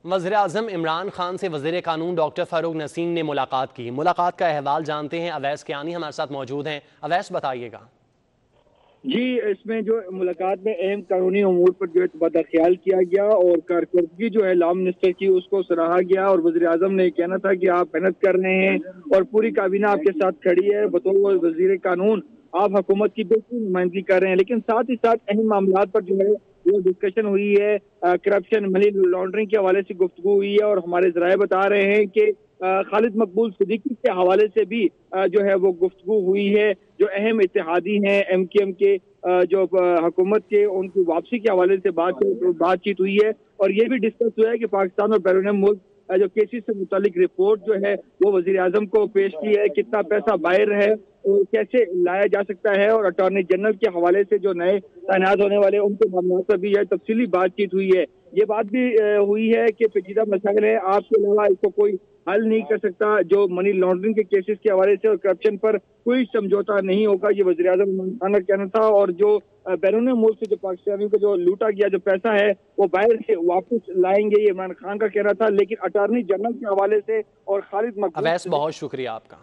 वज़ीर-ए-आज़म इमरान खान से वज़ीर कानून डॉक्टर फ़ारूक नसीम ने मुलाकात की। मुलाकात का अहवाल जानते हैं, अवैस कियानी हमारे साथ मौजूद हैं। अवैस, बताइएगा। जी, इसमें जो मुलाकात में अहम कानूनी अमूर पर जो है तबादला ख्याल किया गया और कारकर्दगी जो है लॉ मिनिस्टर की उसको सराहा गया और वज़ीर आज़म ने कहना था कि आप मेहनत कर रहे हैं और पूरी काबीना आपके साथ खड़ी है। बतौर वज़ीर कानून आप हुकूमत की बेहतरीन नुमाइंदगी कर रहे हैं, लेकिन साथ ही साथ अहम मामला पर जो है वो डिस्कशन हुई है। करप्शन, मनी लॉन्ड्रिंग के हवाले से गुफ्तगू हुई है और हमारे ज़राए बता रहे हैं कि खालिद मकबूल सिद्दीकी के हवाले से भी जो है वो गुफ्तगू हुई है। जो अहम इत्तेहादी हैं MKM के, जो हुकूमत के, उनकी वापसी के हवाले से बातचीत हुई है और ये भी डिस्कस हुआ है कि पाकिस्तान और बैरून मुल्क जो केसेस से मुतालिक रिपोर्ट जो है वो वज़ीर आज़म को पेश की है। कितना पैसा बाहर है और कैसे लाया जा सकता है और अटॉर्नी जनरल के हवाले से जो नए तैनात होने वाले उनके मामलों पर भी यह तफसीली बातचीत हुई है। ये बात भी हुई है कि पेचीदा मसाइल है, आपके अलावा इसको कोई हल नहीं कर सकता। जो मनी लॉन्ड्रिंग के केसेस के हवाले से और करप्शन पर कोई समझौता नहीं होगा, ये वज़ीर आज़म इमरान खान का कहना था। और जो बैरून मुल्क से जो पाकिस्तानियों को जो लूटा गया जो पैसा है वो बाहर से वापस लाएंगे, ये इमरान खान का कहना था। लेकिन अटॉर्नी जनरल के हवाले से और खालिद मकबूल, अवैस, बहुत शुक्रिया आपका।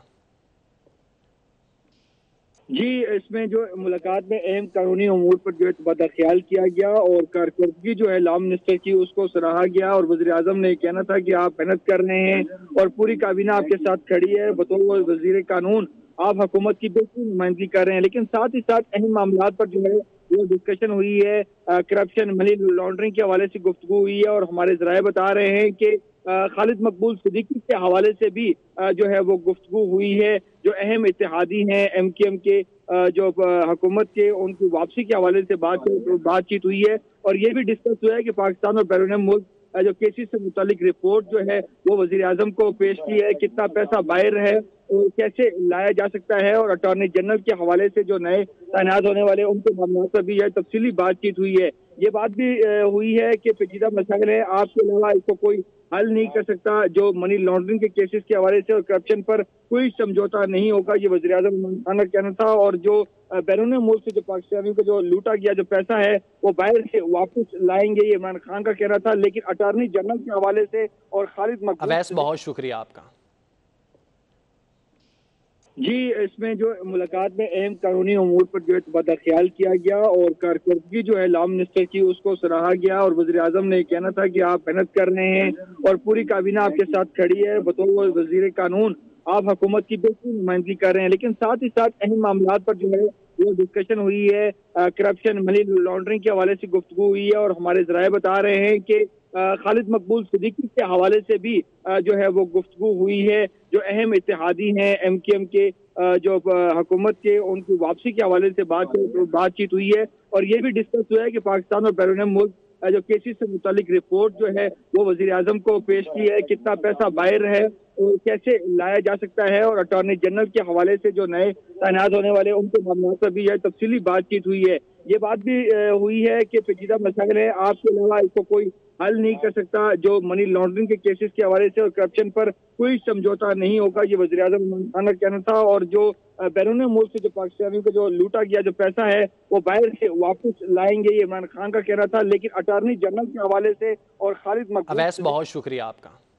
जी, इसमें जो मुलाकात में अहम कानूनी अमूर पर जो है तबादला ख्याल किया गया और कारकर्दगी जो है लॉ मिनिस्टर की उसको सराहा गया और वज़ीर आज़म ने कहना था कि आप मेहनत कर रहे हैं और पूरी काबीना आपके साथ खड़ी है। बतौर वज़ीर कानून आप हुकूमत की बेहतरीन नुमाइंदगी कर रहे हैं, लेकिन साथ ही साथ अहम मामला पर जो है वो डिस्कशन हुई है। करप्शन, मनी लॉन्ड्रिंग के हवाले से गुफ्तगू हुई है और हमारे ज़राए बता रहे हैं कि खालिद मकबूल सिद्दीकी के हवाले से भी जो है वो गुफ्तगू हुई है। जो अहम इत्तेहादी हैं MKM के, जो हुकूमत के, उनकी वापसी के हवाले से बातचीत हुई है और ये भी डिस्कस हुआ है कि पाकिस्तान और बैरून मुल्क जो केसेस से मुतालिक रिपोर्ट जो है वो वज़ीर आज़म को पेश की है। कितना पैसा बाहर है और कैसे लाया जा सकता है और अटॉर्नी जनरल के हवाले से जो नए तैनात होने वाले उनके मामलों पर भी यह तफसीली बातचीत हुई है। ये बात भी हुई है कि पेचीदा मसाइल है, आपके अलावा इसको कोई हल नहीं कर सकता। जो मनी लॉन्ड्रिंग के केसेस के हवाले से और करप्शन पर कोई समझौता नहीं होगा, ये वज़ीर आज़म इमरान खान का कहना था। और जो बैरून मुल्क से जो पाकिस्तानियों को जो लूटा गया जो पैसा है वो बाहर से वापस लाएंगे, ये इमरान खान का कहना था। लेकिन अटॉर्नी जनरल के हवाले से और खालिद मकबूल, अवैस, बहुत शुक्रिया आपका। जी, इसमें जो मुलाकात में अहम कानूनी अमूर पर जो है तबादला ख्याल किया गया और कारकर्दगी जो है लॉ मिनिस्टर की उसको सराहा गया और वज़ीर आज़म ने कहना था कि आप मेहनत कर रहे हैं और पूरी काबीना आपके साथ खड़ी है। बतौर वज़ीर कानून आप हुकूमत की बेहतरीन नुमाइंदगी कर रहे हैं, लेकिन साथ ही साथ अहम मामला पर जो है वो डिस्कशन हुई है। करप्शन, मनी लॉन्ड्रिंग के हवाले से गुफ्तगू हुई है और हमारे ज़राए बता रहे हैं कि खालिद मकबूल सिद्दीकी के हवाले से भी जो है वो गुफ्तगू हुई है। जो अहम इत्तेहादी हैं MKM के, जो हुकूमत के, उनकी वापसी के हवाले से बातचीत हुई है और ये भी डिस्कस हुआ है कि पाकिस्तान और बैरून मुल्क जो केसेस से मुतालिक रिपोर्ट जो है वो वज़ीर आज़म को पेश की है। कितना पैसा बाहर है और कैसे लाया जा सकता है और अटॉर्नी जनरल के हवाले से जो नए तैनात होने वाले उनके मामलों पर भी यह तफसीली बातचीत हुई है। ये बात भी हुई है कि पेचीदा मसाइल है, आपके अलावा इसको कोई हल नहीं कर सकता। जो मनी लॉन्ड्रिंग के केसेस के हवाले से और करप्शन पर कोई समझौता नहीं होगा, ये वज़ीर आज़म इमरान खान का कहना था। और जो बैरून मुल्क से जो पाकिस्तानियों को जो लूटा गया जो पैसा है वो बाहर से वापस लाएंगे, ये इमरान खान का कहना था। लेकिन अटॉर्नी जनरल के हवाले से और खालिद मकबूल, अवैस, बहुत शुक्रिया आपका।